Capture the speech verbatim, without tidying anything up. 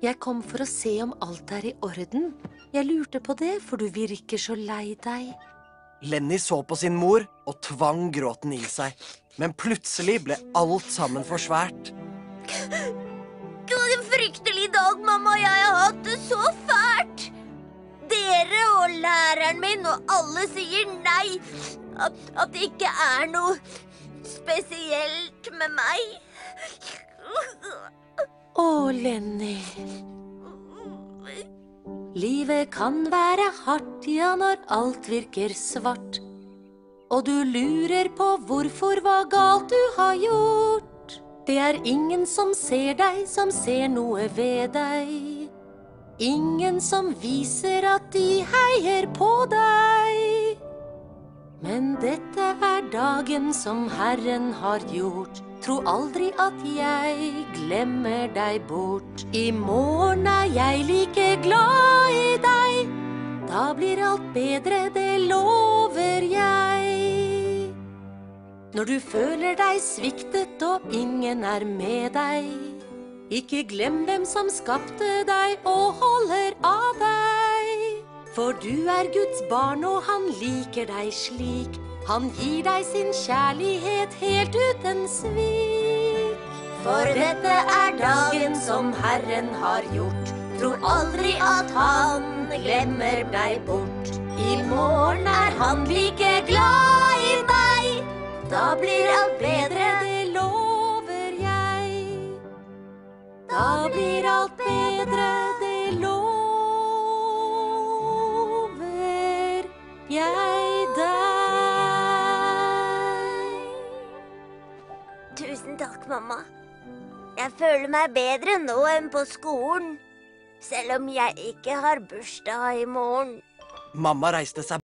Jeg kom for å se om alt er i orden. Jeg lurte på det, for du virker så lei deg. Lenny så på sin mor og tvang gråten i seg. Men plutselig ble alt sammen for svært. Det var en fryktelig dag, mamma. Jeg har hatt det så fælt. Dere og læreren min og alle sier nei. At, at det ikke er noe spesielt med meg. Å, Lenny. Livet kan være hardt, ja, når alt virker svart. Og du lurer på hvorfor, hva galt du har gjort. Det er ingen som ser deg, som ser noe ved deg. Ingen som viser at de heier på deg. Men dette er dagen som Herren har gjort. Tro aldri at jeg glemmer deg bort. I morgen er jeg like glad i deg. Da blir alt bedre, det lover jeg. Når du føler deg sviktet og ingen er med deg, ikke glem hvem som skapte deg og holder av deg. For du er Guds barn og han liker deg slik. Han gir deg sin kjærlighet helt uten svik. For dette er dagen som Herren har gjort. Tro aldri at han glemmer deg bort. I morgen er han like glad i deg. Da blir alt bedre, det lover jeg. Da blir alt bedre, det lover jeg deg. Tusen takk, mamma. Jeg føler meg bedre nå enn på skolen. Selv om jeg ikke har bursdag i morgen. Mamma reiste seg